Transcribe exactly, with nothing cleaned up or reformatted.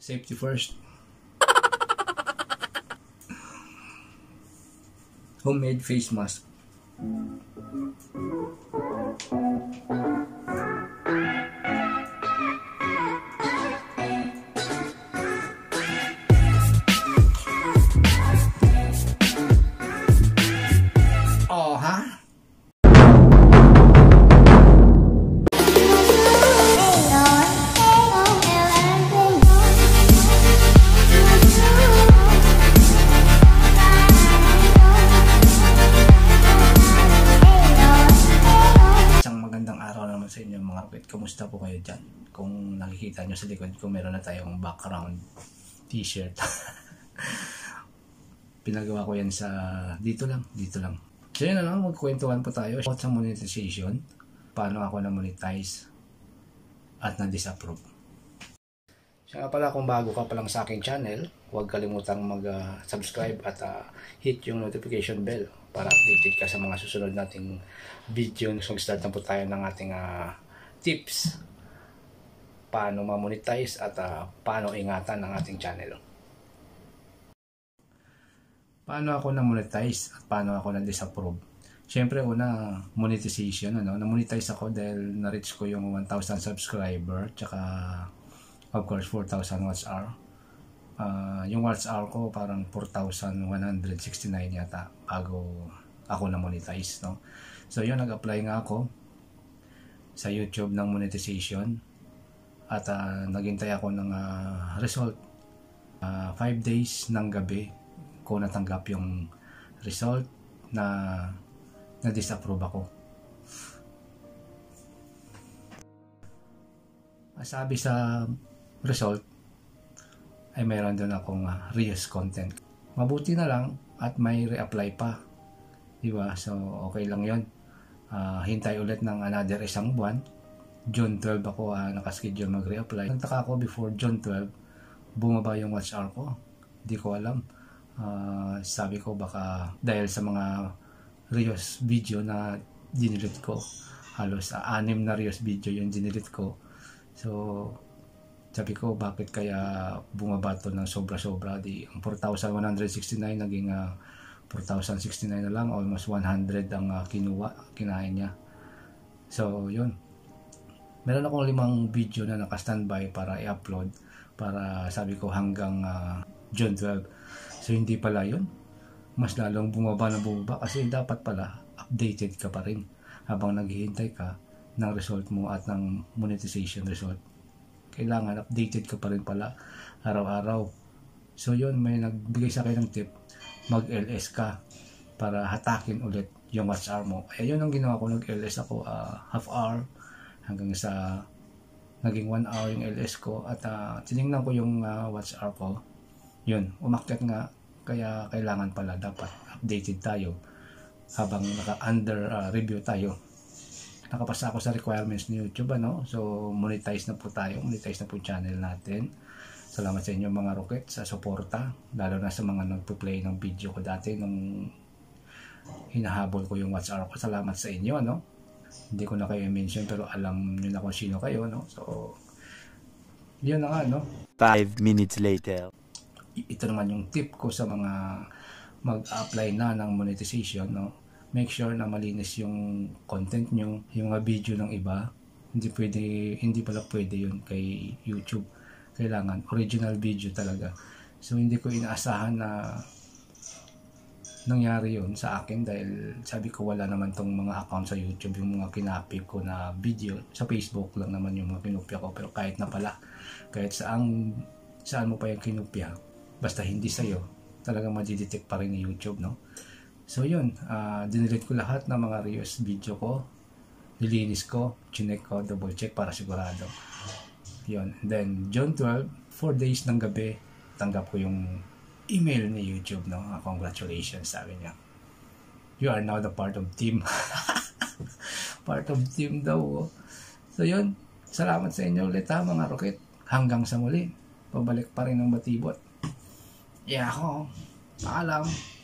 Safety first. Homemade face mask. Oh, ha? Sa inyo mga kapit, kumusta po kayo dyan? Kung nakikita nyo sa likod ko, meron na tayong background t-shirt. Pinagawa ko yan sa dito lang, dito lang. So yun na lang, magkwentuhan po tayo sa monetization, paano ako na-monetize at na-disapprove. So nga pala, kung bago ka pa lang sa aking channel, huwag kalimutang mag-subscribe uh, at uh, hit yung notification bell para updated ka sa mga susunod nating video. So start na po tayo ng ating uh, tips paano ma-monetize at uh, paano ingatan ang ating channel. Paano ako na-monetize at paano ako na-disapprove? Siyempre una, monetization. Ano? Na-monetize ako dahil na-reach ko yung one thousand subscriber tsaka of course four thousand watch hour. Uh, yung watch hour ko parang four thousand one hundred sixty-nine yata bago ako na monetize, no? So yun, nag-apply nga ako sa YouTube ng monetization at uh, naghintay ako ng uh, result. uh, five days ng gabi ko natanggap yung result na na-disapprove ako. Sabi sa result ay mayroon doon akong uh, reuse content. Mabuti na lang at may re-apply pa, diba? So okay lang yon. Uh, hintay ulit ng another isang buwan. June twelve ako uh, nakaschedule mag-re-apply. Nagtaka ako before June twelve bumaba yung watch hour ko. Hindi ko alam. Uh, sabi ko baka dahil sa mga reuse video na dinilit ko. Halos uh, anim na reuse video yung dinilit ko. So sabi ko, bakit kaya bumaba to ng sobra-sobra? Di, ang four thousand one hundred sixty-nine naging uh, four thousand sixty-nine na lang. Almost one hundred ang uh, kinuha, kinain niya. So, yun. Meron akong limang video na naka-standby para i-upload. Para sabi ko hanggang uh, June twelve. So, hindi pala yun. Mas lalong bumaba na bumaba. Kasi dapat pala, updated ka pa rin. Habang naghihintay ka ng result mo at ng monetization result. Kailangan updated ka pa rin pala araw-araw. So yun, may nagbigay sa akin ng tip, mag-L S ka para hatakin ulit yung watch hour mo. Eh yun ang ginawa ko, nag-L S ako uh, half hour hanggang sa naging one hour yung L S ko at uh, tinignan ko yung uh, watch hour ko. Yun, umakyat nga, kaya kailangan pala dapat updated tayo habang naka-under uh, review tayo. Nakapasa ako sa requirements ni YouTube, ano? So monetize na po tayo, monetize na po channel natin. Salamat sa inyo mga rocket sa suporta, lalo na sa mga nagpo-play ng video ko dati nung hinahabol ko yung watch hour ko. Salamat sa inyo, ano? Hindi ko na kayo i-mention pero alam niyo na kung sino kayo, no? So yun na nga, no? Five minutes later. Ito naman yung tip ko sa mga mag-apply na ng monetization, no? Make sure na malinis yung content nyo, yung mga video ng iba. Hindi pwede, hindi pala pwede yun kay YouTube. Kailangan original video talaga. So hindi ko inaasahan na nangyari yun sa akin dahil sabi ko wala naman tong mga account sa YouTube, yung mga kinopy ko na video. Sa Facebook lang naman yung mga kinopya ko, pero kahit na pala, kahit saan, saan mo pa yung kinopya, basta hindi sa'yo, talagang madidetect pa rin ni YouTube, no? So yun, uh, dinelete ko lahat ng mga reuse video ko, nilinis ko, chinek ko, double check para sigurado. Yun, and then June twelve, four days ng gabi, tanggap ko yung email ni YouTube, no? Uh, congratulations, sabi niya. You are now the part of team. Part of team daw. Oh. So yun, salamat sa inyo ulit ha mga rocket. Hanggang sa muli, pabalik pa rin ng batibot. Yeah, ako. Paalam.